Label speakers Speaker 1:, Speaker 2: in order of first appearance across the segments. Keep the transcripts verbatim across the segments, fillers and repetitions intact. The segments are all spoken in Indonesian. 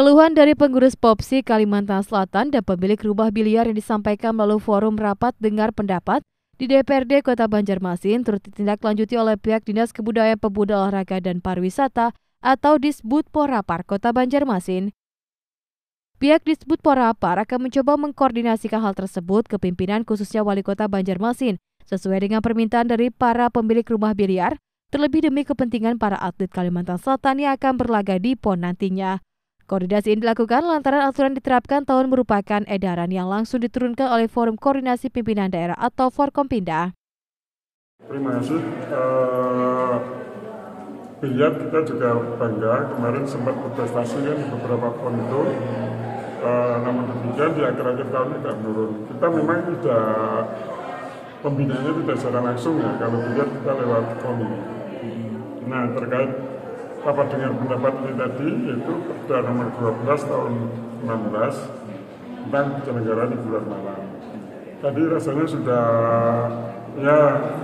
Speaker 1: Keluhan dari pengurus Popsi Kalimantan Selatan dan pemilik rumah biliar yang disampaikan melalui forum rapat dengar pendapat di D P R D Kota Banjarmasin turut ditindaklanjuti oleh pihak Dinas Kebudayaan Pemuda Olahraga dan Pariwisata atau Disbudporapar Kota Banjarmasin. Pihak Disbudporapar akan mencoba mengkoordinasikan hal tersebut ke pimpinan khususnya Wali Kota Banjarmasin sesuai dengan permintaan dari para pemilik rumah biliar, terlebih demi kepentingan para atlet Kalimantan Selatan yang akan berlaga di P O N nantinya. Koordinasi ini dilakukan lantaran aturan diterapkan tahun merupakan edaran yang langsung diturunkan oleh Forum Koordinasi Pimpinan Daerah atau Forkompinda.
Speaker 2: Terima kasih. Uh, biliar kita juga bangga, kemarin sempat berprestasi kan di beberapa P O N itu. Uh, namun demikian di akhir-akhir tahun tidak menurun. Kita memang tidak, pembinaannya tidak secara langsung ya, kalau biliar kita lewat P O N. Nah, terkait rapat dengar pendapat ini tadi, yaitu Perda nomor dua belas tahun enam belas tentang penyelenggaraan hiburan malam. Tadi rasanya sudah ya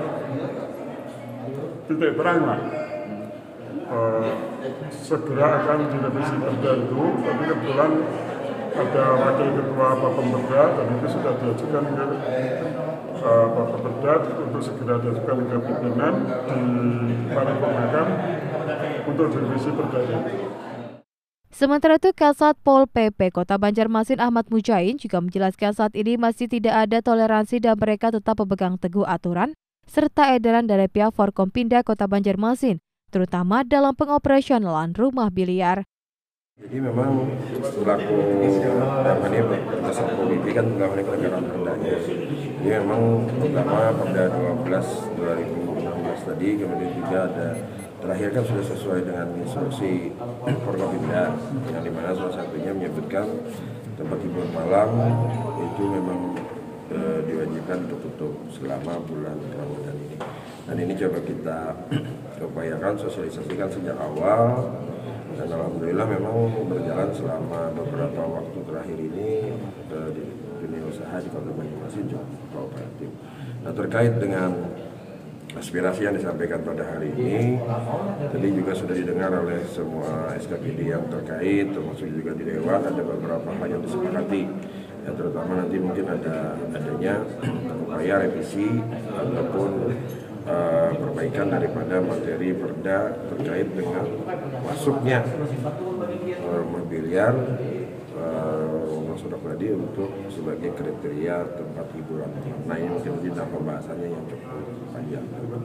Speaker 2: titik terang lah. E, segera akan direvisi perda itu, tapi kebetulan ada wakil ketua Bapemda dan itu sudah diajukan ke uh, Bapemda untuk segera diajukan ke pimpinan diparipurnakan untuk direvisi perda itu.
Speaker 1: Sementara itu, Kasat Pol P P Kota Banjarmasin Ahmad Mujain juga menjelaskan saat ini masih tidak ada toleransi dan mereka tetap memegang teguh aturan serta edaran dari pihak Forkompinda Kota Banjarmasin, terutama dalam pengoperasionalan rumah biliar.
Speaker 3: Jadi memang selaku dalam ini berdasarkan P O B I kan melakukan penegakan perdanya. Jadi memang pertama Perda dua belas dua ribu enam belas tadi, kemudian juga ada terakhir kan sudah sesuai dengan instruksi Forkompinda, yang dimana salah satunya menyebutkan tempat hiburan malam itu memang e, diwajibkan untuk tutup selama bulan Ramadan ini. Dan ini coba kita upayakan sosialisasikan sejak awal. Dan alhamdulillah memang berjalan selama beberapa waktu terakhir ini eh, di dunia usaha di Kota Banjarmasin cukup kooperatif. Nah, terkait dengan aspirasi yang disampaikan pada hari ini, tadi juga sudah didengar oleh semua S K P D yang terkait, termasuk juga di Dewan ada beberapa hal yang disepakati. Ya, terutama nanti mungkin ada adanya upaya revisi ataupun Uh, perbaikan daripada materi perda terkait dengan masuknya uh, rumah biliar uh, masuk tadi untuk sebagai kriteria tempat hiburan. Nah, ini mungkin kita pembahasannya yang cukup panjang.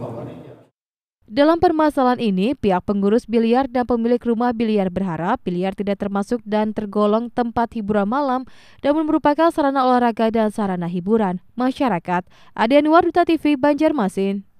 Speaker 1: Dalam permasalahan ini, pihak pengurus biliar dan pemilik rumah biliar berharap biliar tidak termasuk dan tergolong tempat hiburan malam, namun merupakan sarana olahraga dan sarana hiburan masyarakat. Ade Anwar, Duta T V, Banjarmasin.